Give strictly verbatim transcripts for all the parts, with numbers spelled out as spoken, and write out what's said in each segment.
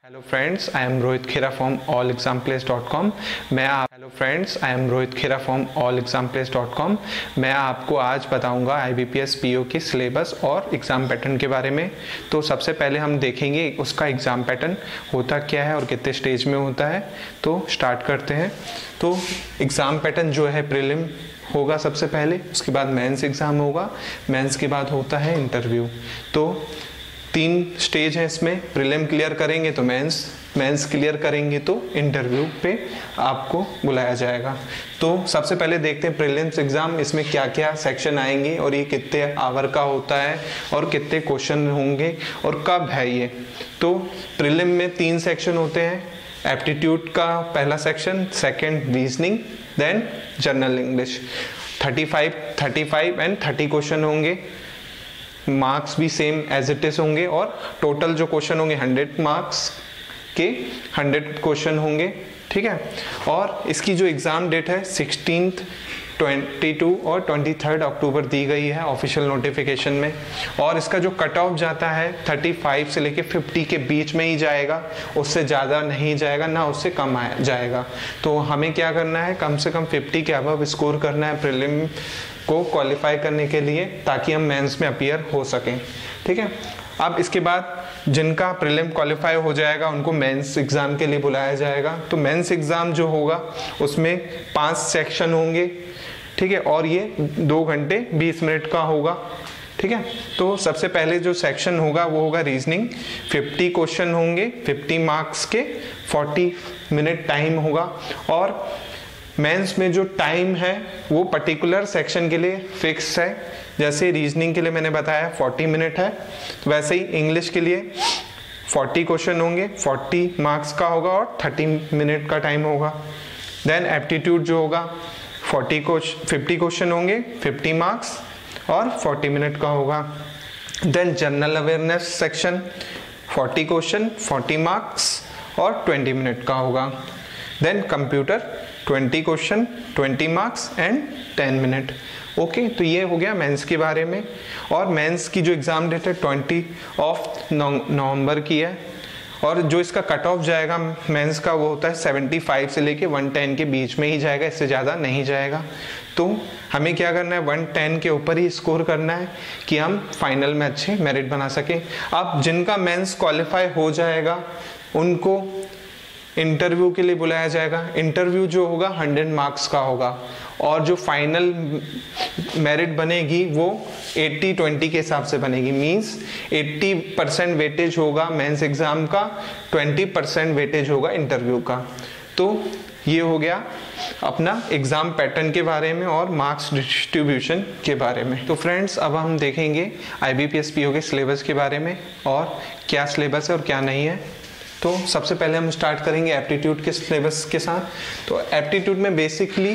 Hello friends, I am Rohit Khera from all exam place dot com. मैं आप hello friends I am Rohit Khera from all exam place dot com. मैं आपको आज बताऊंगा I B P S P O की syllabus और exam pattern के बारे में। तो सबसे पहले हम देखेंगे उसका एग्ज़ाम पैटर्न होता क्या है और कितने स्टेज में होता है। तो स्टार्ट करते हैं। तो एग्ज़ाम पैटर्न जो है प्रीलिम होगा सबसे पहले, उसके बाद मेंस एग्ज़ाम होगा, मेंस के बाद होता है इंटरव्यू। तो तीन स्टेज है इसमें। प्रीलिम क्लियर करेंगे तो मेंस, मेंस क्लियर करेंगे तो इंटरव्यू पे आपको बुलाया जाएगा। तो सबसे पहले देखते हैं प्रीलिम्स एग्जाम, इसमें क्या क्या सेक्शन आएंगे और ये कितने आवर का होता है और कितने क्वेश्चन होंगे और कब है ये। तो प्रीलिम में तीन सेक्शन होते हैं। एप्टीट्यूड का पहला section, second reasoning, then general English. Thirty five thirty five and thirty question होंगे। मार्क्स भी सेम एज इट इज होंगे और टोटल जो क्वेश्चन होंगे हंड्रेड मार्क्स के हंड्रेड क्वेश्चन होंगे, ठीक है। और इसकी जो एग्ज़ाम डेट है सिक्सटीन्थ, ट्वेंटी टू और ट्वेंटी थर्ड अक्टूबर दी गई है ऑफिशियल नोटिफिकेशन में। और इसका जो कट ऑफ जाता है थर्टी फाइव से लेके फिफ्टी के बीच में ही जाएगा, उससे ज़्यादा नहीं जाएगा, ना उससे कम आ जाएगा। तो हमें क्या करना है, कम से कम फिफ्टी के अबव स्कोर करना है प्रीलिम को क्वालिफाई करने के लिए, ताकि हम मेंस में अपीयर हो सकें, ठीक है। अब इसके बाद जिनका प्रीलिम क्वालिफाई हो जाएगा उनको मेंस एग्ज़ाम के लिए बुलाया जाएगा। तो मेंस एग्ज़ाम जो होगा उसमें पांच सेक्शन होंगे, ठीक है, और ये दो घंटे बीस मिनट का होगा, ठीक है। तो सबसे पहले जो सेक्शन होगा वो होगा रीजनिंग। फिफ्टी क्वेश्चन होंगे, फिफ्टी मार्क्स के, फोर्टी मिनट टाइम होगा। और मेंस में जो टाइम है वो पर्टिकुलर सेक्शन के लिए फिक्स है। जैसे रीजनिंग के लिए मैंने बताया फोर्टी मिनट है, तो वैसे ही इंग्लिश के लिए फोर्टी क्वेश्चन होंगे, फोर्टी मार्क्स का होगा और थर्टी मिनट का टाइम होगा। देन एप्टीट्यूड जो होगा फोर्टी फिफ्टी क्वेश्चन होंगे, फिफ्टी मार्क्स और फोर्टी मिनट का होगा। Then general awareness section forty question, forty marks और ट्वेंटी मिनट का होगा। Then computer twenty question, twenty marks and ten minute. Okay, तो ये हो गया मेंस के बारे में। और मेंस की जो एग्ज़ाम डेट है ट्वेंटी ऑफ नवंबर की है। और जो इसका कट ऑफ जाएगा मेंस का वो होता है सेवेंटी फाइव से लेके वन टेन के बीच में ही जाएगा, इससे ज़्यादा नहीं जाएगा। तो हमें क्या करना है, वन टेन के ऊपर ही स्कोर करना है कि हम फाइनल में अच्छे मेरिट बना सकें। अब जिनका मेंस क्वालिफाई हो जाएगा उनको इंटरव्यू के लिए बुलाया जाएगा। इंटरव्यू जो होगा हंड्रेड मार्क्स का होगा और जो फाइनल मेरिट बनेगी वो एट्टी ट्वेंटी के हिसाब से बनेगी। मींस एट्टी परसेंट वेटेज होगा मेंस एग्जाम का, ट्वेंटी परसेंट वेटेज होगा इंटरव्यू का। तो ये हो गया अपना एग्ज़ाम पैटर्न के बारे में और मार्क्स डिस्ट्रीब्यूशन के बारे में। तो फ्रेंड्स, अब हम देखेंगे I B P S P O के सिलेबस के बारे में और क्या सिलेबस है और क्या नहीं है। तो सबसे पहले हम स्टार्ट करेंगे एप्टीट्यूड के सिलेबस के साथ। तो एप्टीट्यूड में बेसिकली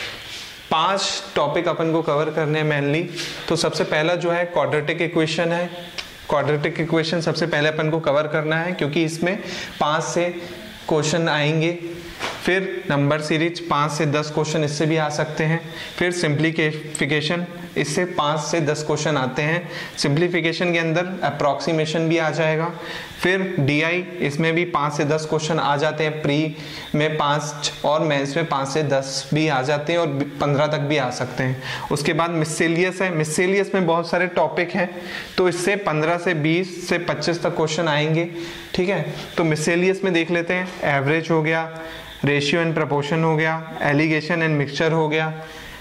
पांच टॉपिक अपन को कवर करने हैं मेनली। तो सबसे पहला जो है क्वाड्रेटिक इक्वेशन है। क्वाड्रेटिक इक्वेशन सबसे पहले अपन को कवर करना है क्योंकि इसमें पांच से क्वेश्चन आएंगे। फिर नंबर सीरीज पाँच से दस क्वेश्चन इससे भी आ सकते हैं। फिर सिंप्लीफिकेशन, इससे पाँच से दस क्वेश्चन आते हैं। सिंप्लीफिकेशन के अंदर अप्रॉक्सीमेशन भी आ जाएगा। फिर डीआई, इसमें भी पाँच से दस क्वेश्चन आ जाते हैं। प्री में पाँच और मेंस में पाँच से दस भी आ जाते हैं और पंद्रह तक भी आ सकते हैं। उसके बाद मिससेलियस है। मिससेलियस में बहुत सारे टॉपिक हैं, तो इससे पंद्रह से बीस से पच्चीस तक क्वेश्चन आएंगे, ठीक है। तो मिससेलियस में देख लेते हैं, एवरेज हो गया, रेशियो एंड प्रपोर्शन हो गया, एलिगेशन एंड मिक्सचर हो गया,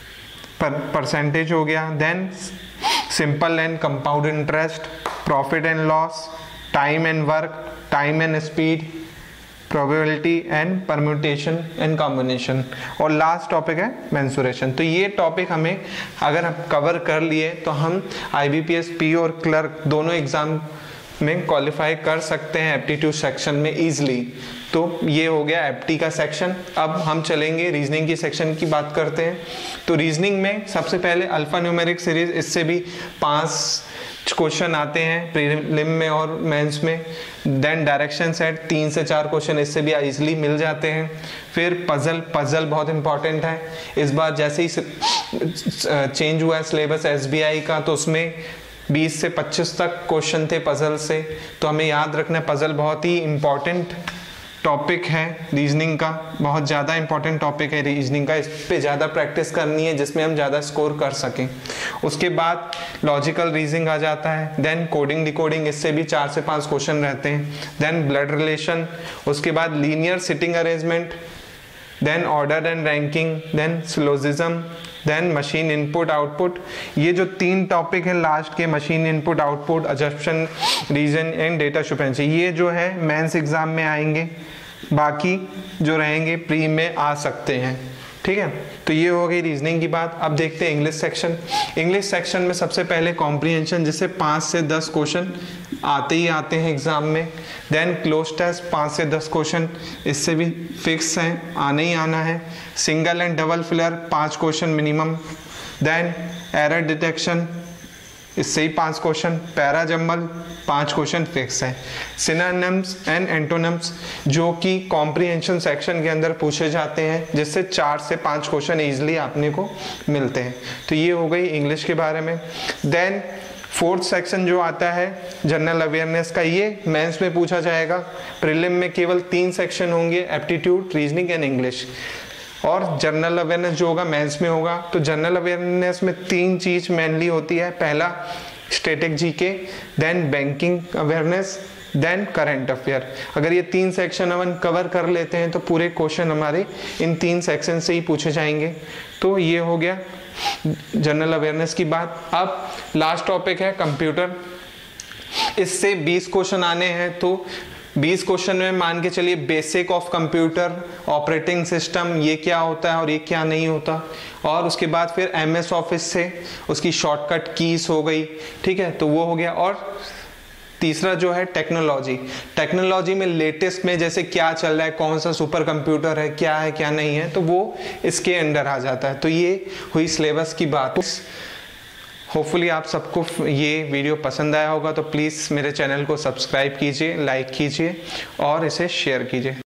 पर परसेंटेज हो गया, then simple and compound interest, profit and loss, time and work, time and speed, probability and permutation and combination, और लास्ट टॉपिक है मेंसुरेशन। तो ये टॉपिक हमें अगर हम कवर कर लिए तो हम I B P S P O clerk दोनों एग्जाम में क्वालिफाई कर सकते हैं एप्टीट्यूड सेक्शन में इजीली। तो ये हो गया एप्टी का सेक्शन। अब हम चलेंगे रीजनिंग की सेक्शन की बात करते हैं। तो रीजनिंग में सबसे पहले अल्फा न्यूमेरिक सीरीज, इससे भी पांच क्वेश्चन आते हैं प्रीलिम में और मेंस में। देन डायरेक्शन सेट, तीन से चार क्वेश्चन इससे भी इजीली मिल जाते हैं। फिर पजल, पजल बहुत इंपॉर्टेंट है। इस बार जैसे ही चेंज हुआ है सिलेबस एस बी आई का, तो उसमें बीस से पच्चीस तक क्वेश्चन थे पजल से। तो हमें याद रखना है पजल बहुत ही इंपॉर्टेंट टॉपिक है रीजनिंग का, बहुत ज़्यादा इंपॉर्टेंट टॉपिक है रीजनिंग का। इस पे ज़्यादा प्रैक्टिस करनी है जिसमें हम ज़्यादा स्कोर कर सकें। उसके बाद लॉजिकल रीजनिंग आ जाता है, देन कोडिंग डिकोडिंग, इससे भी चार से पाँच क्वेश्चन रहते हैं, देन ब्लड रिलेशन, उसके बाद linear sitting arrangement, then order and ranking, then syllogism, then machine input output. ये जो तीन टॉपिक है लास्ट के, machine input output, assumption, reason and data sufficiency, ये जो है मेंस एग्जाम में आएंगे, बाकी जो रहेंगे प्री में आ सकते हैं। ठीक है, तो ये हो गई रीजनिंग की बात। अब देखते हैं इंग्लिश सेक्शन। इंग्लिश सेक्शन में सबसे पहले कॉम्प्रिहेंशन, जिससे पाँच से दस क्वेश्चन आते ही आते हैं एग्जाम में। देन क्लोज टेस्ट पाँच से दस क्वेश्चन, इससे भी फिक्स हैं, आने ही आना है। सिंगल एंड डबल फिलर पाँच question minimum. Then error detection, इससे ही पांच क्वेश्चन। पैरा जम्बल पांच क्वेश्चन फिक्स है। सिनोनिम्स एंड एंटोनिम्स जो कि कॉम्प्रिहेंशन सेक्शन के अंदर पूछे जाते हैं, जिससे चार से पांच क्वेश्चन इजीली आपने को मिलते हैं। तो ये हो गई इंग्लिश के बारे में। देन फोर्थ सेक्शन जो आता है जनरल अवेयरनेस का, ये मेंस में पूछा जाएगा। प्रीलिम में केवल तीन सेक्शन होंगे, एप्टीट्यूड, रीजनिंग एंड इंग्लिश। और जनरल अवेयरनेस जो होगा मेंस में होगा। तो जनरल अवेयरनेस में तीन चीज मेनली होती है। पहला static GK, then banking awareness, then current affair. अगर ये तीन सेक्शन अपन कवर कर लेते हैं तो पूरे क्वेश्चन हमारे इन तीन सेक्शन से ही पूछे जाएंगे। तो ये हो गया जनरल अवेयरनेस की बात। अब लास्ट टॉपिक है कंप्यूटर। इससे बीस क्वेश्चन आने हैं, तो बीस क्वेश्चन में मान के चलिए basic of computer, operating system, ये क्या होता है और ये क्या नहीं होता। और उसके बाद फिर एमएस ऑफिस से उसकी शॉर्टकट कीज हो गई। ठीक है, तो वो हो गया। और तीसरा जो है टेक्नोलॉजी। टेक्नोलॉजी में लेटेस्ट में जैसे क्या चल रहा है, कौन सा सुपर कंप्यूटर है, क्या है क्या नहीं है, तो वो इसके अंडर आ जाता है। तो ये हुई सिलेबस की बात। होपफुली आप सबको ये वीडियो पसंद आया होगा, तो प्लीज़ मेरे चैनल को सब्सक्राइब कीजिए, लाइक कीजिए और इसे शेयर कीजिए।